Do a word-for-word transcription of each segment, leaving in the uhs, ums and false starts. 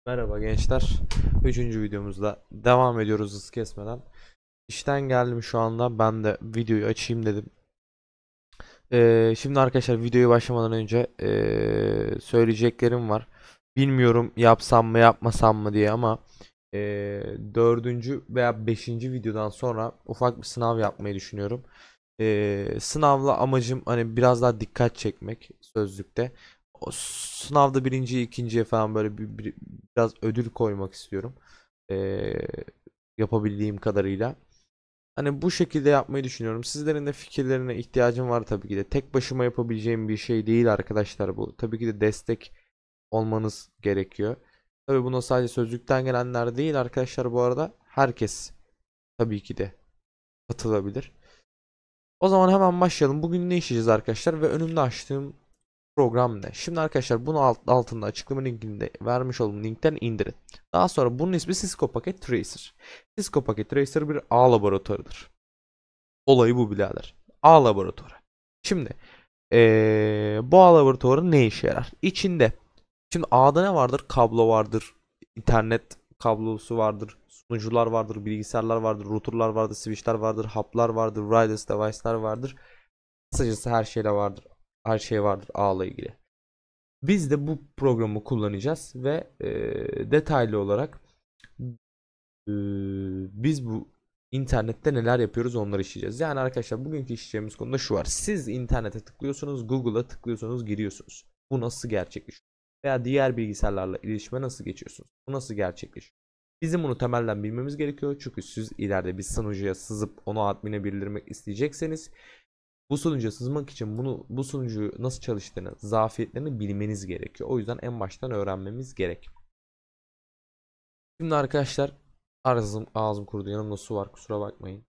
Merhaba gençler. Üçüncü videomuzda devam ediyoruz hız kesmeden. İşten geldim şu anda. Ben de videoyu açayım dedim. Ee, şimdi arkadaşlar videoya başlamadan önce ee, söyleyeceklerim var. Bilmiyorum yapsam mı yapmasam mı diye ama ee, dördüncü veya beşinci videodan sonra ufak bir sınav yapmayı düşünüyorum. Ee, sınavla amacım hani biraz daha dikkat çekmek sözlükte. O sınavda birinci, ikinciye falan böyle bir, bir- biraz ödül koymak istiyorum. Ee, Yapabildiğim kadarıyla. Hani bu şekilde yapmayı düşünüyorum. Sizlerin de fikirlerine ihtiyacım var tabii ki de. Tek başıma yapabileceğim bir şey değil arkadaşlar bu. Tabii ki de destek olmanız gerekiyor. Tabii buna sadece sözlükten gelenler değil arkadaşlar, bu arada herkes tabii ki de katılabilir. O zaman hemen başlayalım. Bugün ne işleyeceğiz arkadaşlar ve önümde açtığım program ne? Şimdi arkadaşlar bunu alt, altında açıklama linkinde vermiş olduğum linkten indirin. Daha sonra bunun ismi Cisco Packet Tracer. Cisco Packet Tracer bir ağ laboratuvarıdır. Olayı bu birader. Ağ laboratuvarı. Şimdi ee, bu ağ laboratuvarı ne işe yarar? İçinde şimdi ağda ne vardır? Kablo vardır. İnternet kablosu vardır. Sunucular vardır. Bilgisayarlar vardır. Routerlar vardır. Switchler vardır. Haplar vardır. Wireless device'lar vardır. Kısacası her şeyle vardır. Her şey vardır ağla ilgili. Biz de bu programı kullanacağız ve e, detaylı olarak e, biz bu internette neler yapıyoruz onları işleyeceğiz. Yani arkadaşlar bugünkü işleyeceğimiz konuda şu var. Siz internete tıklıyorsunuz, Google'a tıklıyorsunuz, giriyorsunuz. Bu nasıl gerçekleşiyor? Veya diğer bilgisayarlarla iletişime nasıl geçiyorsunuz? Bu nasıl gerçekleşiyor? Bizim bunu temelden bilmemiz gerekiyor. Çünkü siz ileride bir sunucuya sızıp onu admine bildirmek isteyecekseniz bu sunucuya sızmak için bunu bu sunucu nasıl çalıştığını, zafiyetlerini bilmeniz gerekiyor. O yüzden en baştan öğrenmemiz gerek. Şimdi arkadaşlar ağzım, ağzım kurudu. Yanımda su var, kusura bakmayın.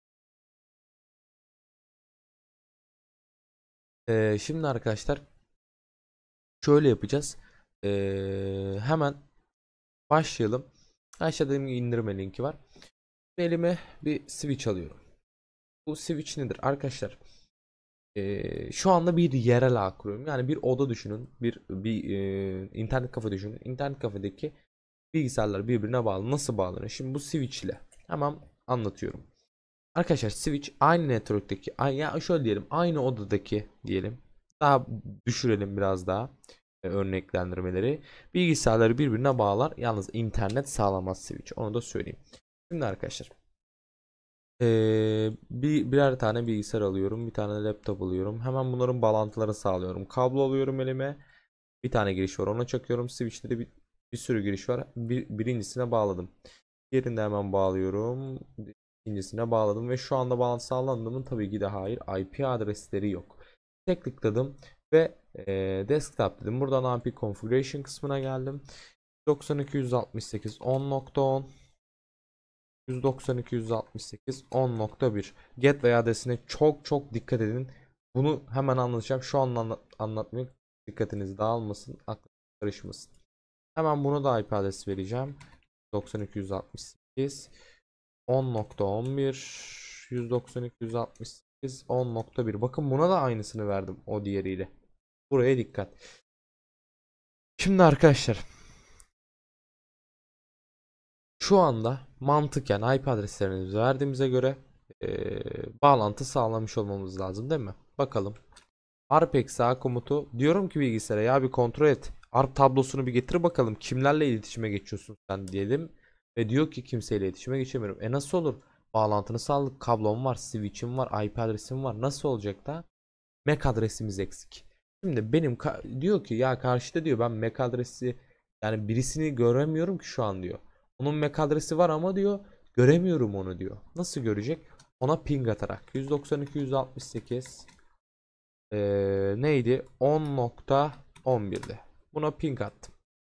Ee, şimdi arkadaşlar şöyle yapacağız. Ee, hemen başlayalım. Aşağıda dediğim gibi indirme linki var. Elime bir switch alıyorum. Bu switch nedir arkadaşlar? Ee, şu anda bir yerel ağ kuruyorum. Yani bir oda düşünün. Bir bir e, internet kafe düşünün. İnternet kafedeki bilgisayarlar birbirine bağlı. Nasıl bağlanıyor? Şimdi bu switch ile hemen anlatıyorum. Arkadaşlar switch aynı network'teki, ya şöyle diyelim, aynı odadaki diyelim. Daha düşürelim biraz daha e, örneklendirmeleri. Bilgisayarları birbirine bağlar. Yalnız internet sağlamaz switch. Onu da söyleyeyim. Şimdi arkadaşlar ee, bir birer tane bilgisayar alıyorum. Bir tane laptop alıyorum. Hemen bunların bağlantıları sağlıyorum. Kablo alıyorum elime. Bir tane giriş var. Ona çakıyorum. Switch'te de bir, bir sürü giriş var. Bir, birincisine bağladım. Diğerini de hemen bağlıyorum. İkincisine bağladım ve şu anda bağlantı sağlandı mı? Tabii ki de hayır. I P adresleri yok. Tek tıkladım ve e, desktop dedim. Buradan A P I configuration kısmına geldim. doksan iki yüz altmış sekiz on nokta on yüz doksan iki yüz altmış sekiz on nokta bir gateway adresine çok çok dikkat edin. Bunu hemen anlatacağım. Şu an anlat anlatmaya dikkatiniz dağılmasın, aklınız karışmasın. Hemen bunu da I P adresi vereceğim. doksan iki yüz altmış sekiz on nokta on bir yüz doksan iki yüz altmış sekiz on nokta bir. Bakın buna da aynısını verdim o diğeriyle. Buraya dikkat. Şimdi arkadaşlar şu anda mantıken I P adreslerinizi verdiğimize göre ee, bağlantı sağlamış olmamız lazım değil mi? Bakalım. Arp-A komutu diyorum ki bilgisayara, ya bir kontrol et. Arp tablosunu bir getir bakalım. Kimlerle iletişime geçiyorsun sen diyelim. Ve diyor ki kimseyle iletişime geçemiyorum. E nasıl olur? Bağlantını sağladık. Kablom var, switch'im var, I P adresim var. Nasıl olacak da? M A C adresimiz eksik. Şimdi benim diyor ki ya karşıda diyor ben M A C adresi, yani birisini göremiyorum ki şu an diyor. Onun M A C adresi var ama diyor göremiyorum onu diyor. Nasıl görecek? Ona ping atarak yüz doksan iki yüz altmış sekiz ee, neydi? on nokta on bir'de. Buna ping attım.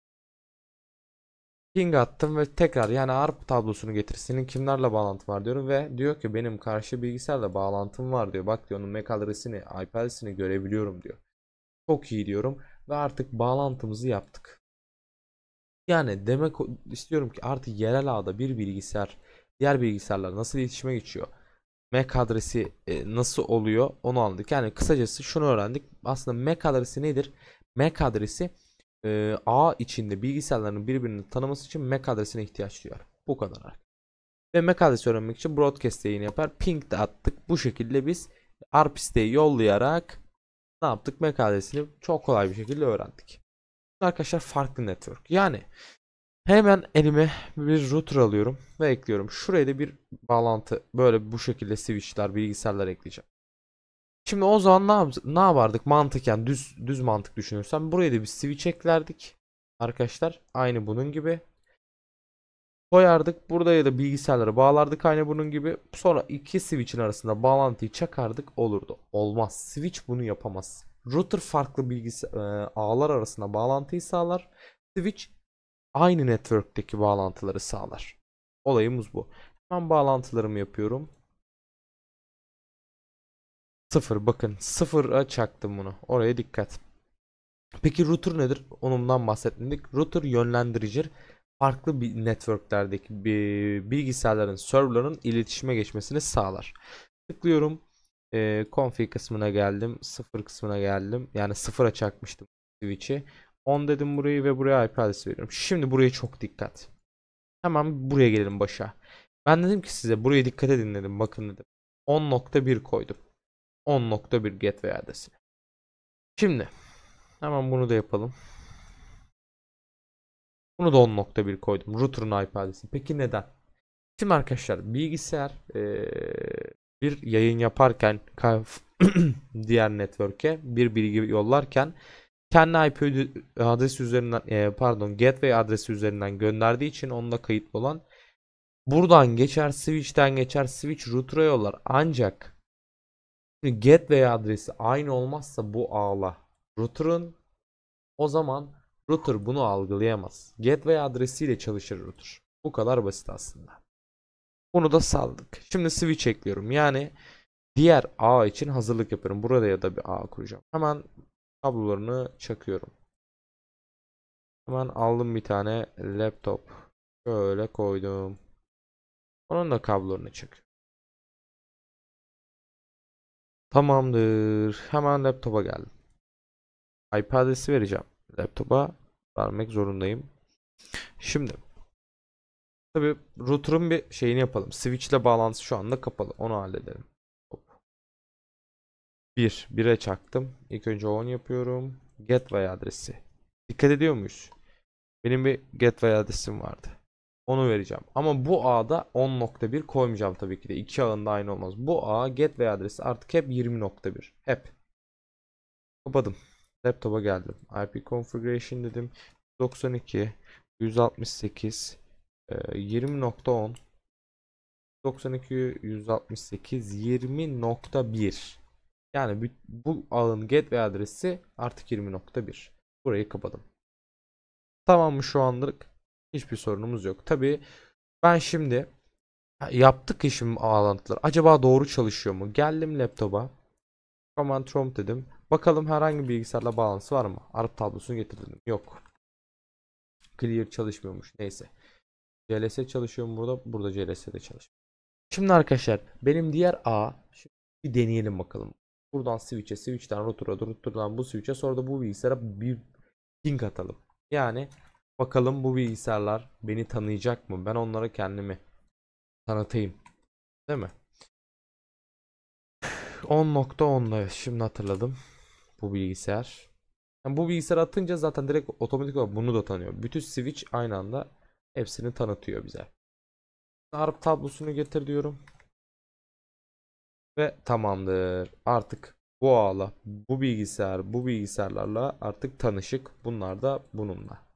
Ping attım ve tekrar yani ARP tablosunu getir. Senin kimlerle bağlantı var diyorum ve diyor ki benim karşı bilgisayarla bağlantım var diyor. Bak diyor onun M A C adresini, I P adresini görebiliyorum diyor. Çok iyi diyorum ve artık bağlantımızı yaptık. Yani demek istiyorum ki artık yerel ağda bir bilgisayar diğer bilgisayarlar nasıl iletişime geçiyor? M A C adresi e, nasıl oluyor? Onu anladık. Yani kısacası şunu öğrendik. Aslında M A C adresi nedir? M A C adresi e, ağ içinde bilgisayarların birbirini tanıması için M A C adresine ihtiyaç duyar. Bu kadar. Ve M A C adresi öğrenmek için broadcast yayını yapar. Ping de attık. Bu şekilde biz R P siteyi yollayarak ne yaptık? M A C adresini çok kolay bir şekilde öğrendik. Arkadaşlar farklı network. Yani hemen elime bir router alıyorum ve ekliyorum. Şuraya da bir bağlantı, böyle bu şekilde switchler, bilgisayarlar ekleyeceğim. Şimdi o zaman ne, yap ne yapardık mantıken, düz düz mantık düşünürsem buraya da bir switch eklerdik. Arkadaşlar aynı bunun gibi koyardık. Buraya da bilgisayarları bağlardık aynı bunun gibi. Sonra iki switch'in arasında bağlantıyı çakardık, olurdu. Olmaz. Switch bunu yapamaz. Router farklı bilgisayar e, ağlar arasında bağlantıyı sağlar. Switch aynı network'teki bağlantıları sağlar. Olayımız bu. Ben bağlantılarımı yapıyorum. Sıfır, bakın sıfıra çaktım bunu. Oraya dikkat. Peki router nedir? Onundan bahsetmedik. Router yönlendirici, farklı bir networklerdeki bir bilgisayarların, serverların iletişime geçmesini sağlar. Tıklıyorum. E, config kısmına geldim. Sıfır kısmına geldim. Yani sıfıra çakmıştım switch'i. on dedim burayı ve buraya I P adresi veriyorum. Şimdi buraya çok dikkat. Hemen buraya gelelim başa. Ben dedim ki size buraya dikkat edin dedim. Bakın dedim. on nokta bir koydum. on nokta bir gateway adresine. Şimdi hemen bunu da yapalım. Bunu da on nokta bir koydum. Router'ın I P adresi. Peki neden? Şimdi arkadaşlar bilgisayar ee, bir yayın yaparken diğer network'e bir bilgi yollarken kendi I P adresi üzerinden ee, pardon gateway adresi üzerinden gönderdiği için onunla kayıtlı olan buradan geçer, switch'ten geçer, switch router'a yollar. Ancak gateway adresi aynı olmazsa bu ağla router'ın, o zaman router bunu algılayamaz. Gateway adresiyle çalışır router. Bu kadar basit aslında. Bunu da saldık. Şimdi switch ekliyorum. Yani diğer ağ için hazırlık yapıyorum. Burada ya da bir ağ kuracağım. Hemen kablolarını çakıyorum. Hemen aldım bir tane laptop. Şöyle koydum. Onun da kablolarını çakıyorum. Tamamdır. Hemen laptopa geldim. I P adresi vereceğim. Laptopa vermek zorundayım. Şimdi tabii router'ın bir şeyini yapalım. Switch ile bağlantısı şu anda kapalı. Onu halledelim. bir. bire çaktım. İlk önce on yapıyorum. Gateway adresi. Dikkat ediyor muyuz? Benim bir gateway adresim vardı. Onu vereceğim. Ama bu ağda on nokta bir koymayacağım tabii ki de. İki ağında aynı olmaz. Bu ağ gateway adresi artık hep yirmi nokta bir. Hep. Kapadım. Laptopa geldim. I P configuration dedim. doksan iki, yüz altmış sekiz, yirmi nokta on, doksan iki, yüz altmış sekiz, yirmi nokta bir. Yani bu ağın gateway adresi artık yirmi nokta bir. Burayı kapadım. Tamam mı şu anlık? Hiçbir sorunumuz yok. Tabii ben şimdi yaptık işim bağlantılar. Acaba doğru çalışıyor mu? Geldim laptopa. Command prompt dedim. Bakalım herhangi bir bilgisayarla bağlantısı var mı? Arap tablosunu getirdim. Yok. Clear çalışmıyormuş. Neyse. C L S çalışıyor mu burada? Burada C L S'de çalışıyor. Şimdi arkadaşlar benim diğer A, şimdi bir deneyelim bakalım. Buradan switch'e, switch'ten router'a, router'dan bu switch'e, sonra da bu bilgisayara bir ping atalım. Yani bakalım bu bilgisayarlar beni tanıyacak mı? Ben onlara kendimi tanıtayım. Değil mi? on nokta on'da şimdi hatırladım. Bu bilgisayar. Yani bu bilgisayar atınca zaten direkt otomatik olarak bunu da tanıyor. Bütün switch aynı anda hepsini tanıtıyor bize. Arp tablosunu getir diyorum. Ve tamamdır. Artık bu ağla, bu bilgisayar, bu bilgisayarlarla artık tanışık. Bunlar da bununla.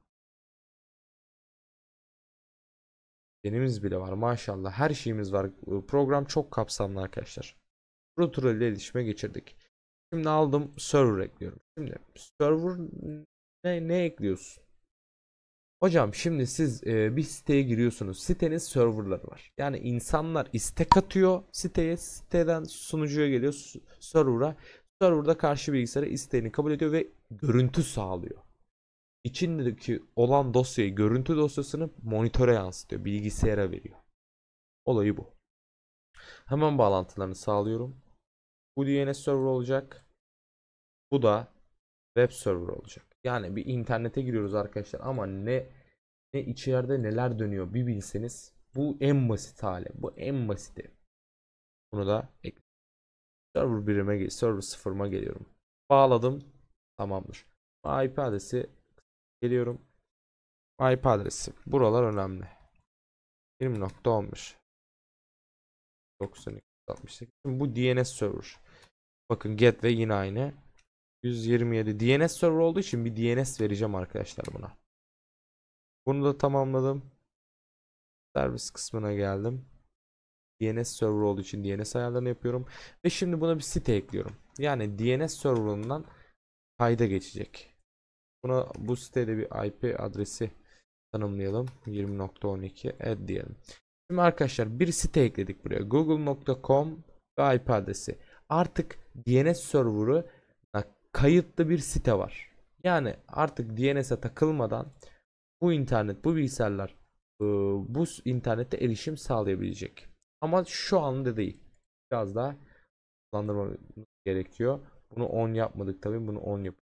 Denimiz bile var maşallah. Her şeyimiz var. Program çok kapsamlı arkadaşlar. Router ile iletişime geçirdik. Şimdi aldım server ekliyorum. Şimdi server ne, ne ekliyorsun? Hocam şimdi siz e, bir siteye giriyorsunuz. Sitenin serverları var. Yani insanlar istek atıyor siteye. Siteden sunucuya geliyor server'a. Server'da karşı bilgisayara isteğini kabul ediyor ve görüntü sağlıyor. İçindeki olan dosyayı, görüntü dosyasını monitöre yansıtıyor. Bilgisayara veriyor. Olayı bu. Hemen bağlantılarını sağlıyorum. Bu D N S server olacak. Bu da web server olacak. Yani bir internete giriyoruz arkadaşlar ama ne ne içeride neler dönüyor bir bilseniz. Bu en basit hali. Bu en basiti. Bunu da ek- server birime gel- server sıfırıma geliyorum. Bağladım. Tamamdır. I P adresi geliyorum. I P adresi. Buralar önemli. yirmi nokta on bir doksan iki altmış sekiz. Şimdi bu D N S server. Bakın gateway yine aynı. yüz yirmi yedi D N S server olduğu için bir D N S vereceğim arkadaşlar buna. Bunu da tamamladım. Servis kısmına geldim. D N S server olduğu için D N S ayarlarını yapıyorum. Ve şimdi buna bir site ekliyorum. Yani D N S serverından kayda geçecek. Buna bu sitede bir I P adresi tanımlayalım. yirmi nokta on iki add diyelim. Şimdi arkadaşlar bir site ekledik buraya. google nokta com ve I P adresi. Artık D N S serverı kayıtlı bir site var. Yani artık D N S'e takılmadan bu internet, bu bilgisayarlar e, bu internette erişim sağlayabilecek. Ama şu anda değil. Biraz daha hızlandırmamız gerekiyor. Bunu on yapmadık tabii. Bunu on yap.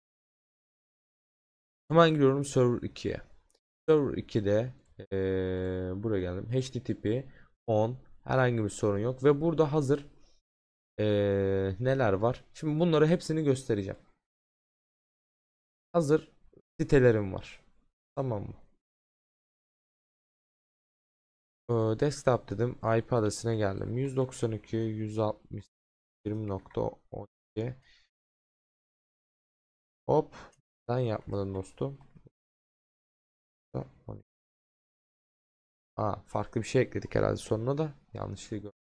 Hemen giriyorum server ikiye. Server ikide ee, buraya geldim. H T T P on, herhangi bir sorun yok ve burada hazır ee, neler var? Şimdi bunları hepsini göstereceğim. Hazır sitelerim var. Tamam mı? Ee, desktop dedim. I P adresine geldim. yüz doksan iki nokta yüz altmış yirmi nokta on iki. Hop. Sen yapmadın dostum. Aa, farklı bir şey ekledik herhalde sonuna da. Yanlışlıkla gördüm.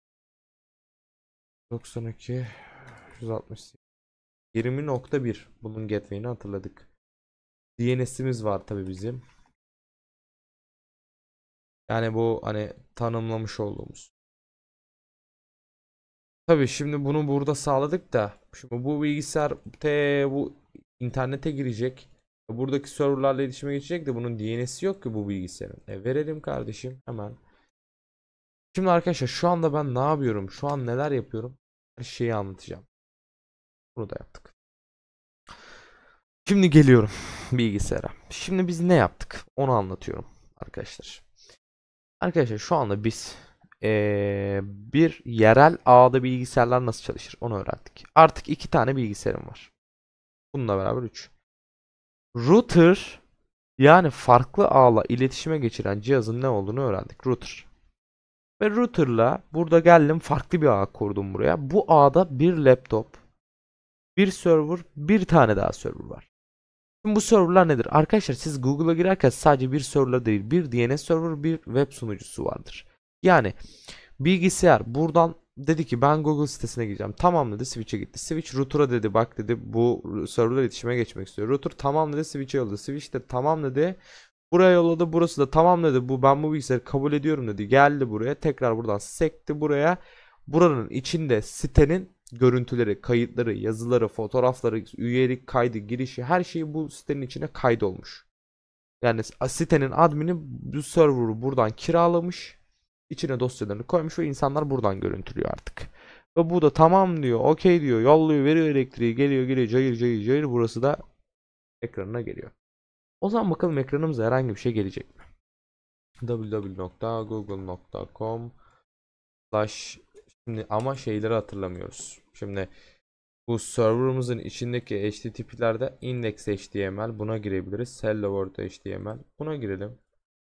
doksan iki yüz altmış yirmi nokta bir. Bunun gateway'ini hatırladık. D N S'imiz var tabi bizim. Yani bu hani tanımlamış olduğumuz. Tabi şimdi bunu burada sağladık da şimdi bu bilgisayar te bu internete girecek. Buradaki serverlarla iletişime geçecek de bunun D N S'i yok ki bu bilgisayarın. E verelim kardeşim hemen. Şimdi arkadaşlar şu anda ben ne yapıyorum? Şu an neler yapıyorum? Her şeyi anlatacağım. Bunu da yaptık. Şimdi geliyorum bilgisayara. Şimdi biz ne yaptık? Onu anlatıyorum arkadaşlar. Arkadaşlar şu anda biz ee, bir yerel ağda bilgisayarlar nasıl çalışır onu öğrendik. Artık iki tane bilgisayarım var. Bununla beraber üç. Router, yani farklı ağla iletişime geçiren cihazın ne olduğunu öğrendik. Router. Ve router'la burada geldim farklı bir ağ kurdum buraya. Bu ağda bir laptop, bir server, bir tane daha server var. Şimdi bu serverlar nedir? Arkadaşlar siz Google'a girerken sadece bir server değil, bir D N S server, bir web sunucusu vardır. Yani bilgisayar buradan dedi ki ben Google sitesine gireceğim. Tamam dedi, switch'e gitti. Switch router'a dedi, bak dedi bu serverler iletişime geçmek istiyor. Router tamam dedi, switch'e yolladı. Switch de tamam dedi. Buraya yolladı, burası da tamam dedi. Bu ben bu bilgisayarı kabul ediyorum dedi. Geldi buraya, tekrar buradan sekti buraya. Buranın içinde sitenin görüntüleri, kayıtları, yazıları, fotoğrafları, üyelik kaydı, girişi, her şeyi bu sitenin içine kaydolmuş. Yani sitenin admini bu server'ı buradan kiralamış, içine dosyalarını koymuş ve insanlar buradan görüntülüyor artık. Ve bu da tamam diyor, okey diyor, yolluyor, veriyor elektriği, geliyor, geliyor, cayır cayır cayır, burası da ekranına geliyor. O zaman bakalım ekranımıza herhangi bir şey gelecek mi? w w w nokta google nokta com slash Şimdi ama şeyleri hatırlamıyoruz. Şimdi bu serverımızın içindeki H T T P'lerde index H T M L, buna girebiliriz. Hello World H T M L, buna girelim.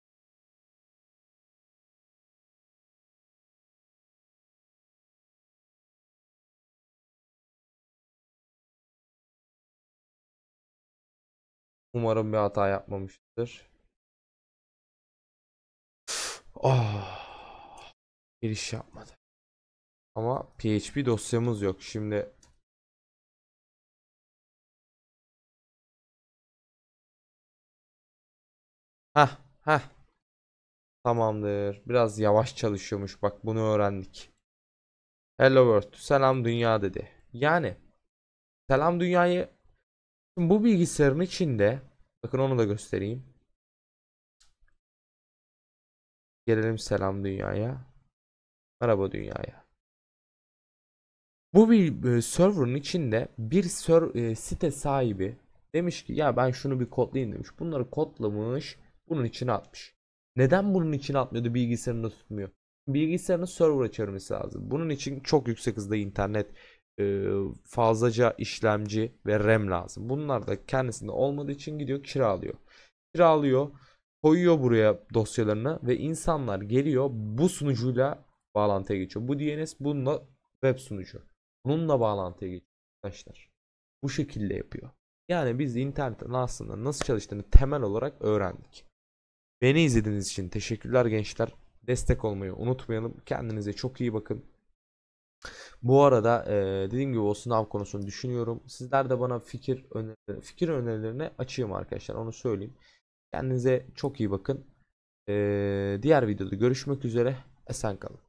Umarım bir hata yapmamıştır. Oh, giriş yapmadı. Ama P H P dosyamız yok. Şimdi heh heh tamamdır. Biraz yavaş çalışıyormuş. Bak bunu öğrendik. Hello World, selam dünya dedi. Yani selam dünyayı bu bilgisayarın içinde, bakın onu da göstereyim. Gelelim selam dünyaya. Merhaba dünyaya. Bu bir e, server'ın içinde bir ser, e, site sahibi Demiş ki ya ben şunu bir kodlayayım demiş. Bunları kodlamış, bunun içine atmış. Neden bunun içine atmıyordu, bilgisayarında tutmuyor? Bilgisayarının server çevirmesi lazım. Bunun için çok yüksek hızda internet, e, fazlaca işlemci ve RAM lazım. Bunlar da kendisinde olmadığı için gidiyor kiralıyor. Kiralıyor, koyuyor buraya dosyalarını ve insanlar geliyor bu sunucuyla bağlantıya geçiyor. Bu D N S bununla web sunucu. Bununla bağlantıya geçiyor arkadaşlar. Bu şekilde yapıyor. Yani biz internetin aslında nasıl çalıştığını temel olarak öğrendik. Beni izlediğiniz için teşekkürler gençler. Destek olmayı unutmayalım. Kendinize çok iyi bakın. Bu arada e, dediğim gibi o sınav konusunu düşünüyorum. Sizler de bana fikir öneri, fikir önerilerini açayım arkadaşlar. Onu söyleyeyim. Kendinize çok iyi bakın. E, diğer videoda görüşmek üzere. Esen kalın.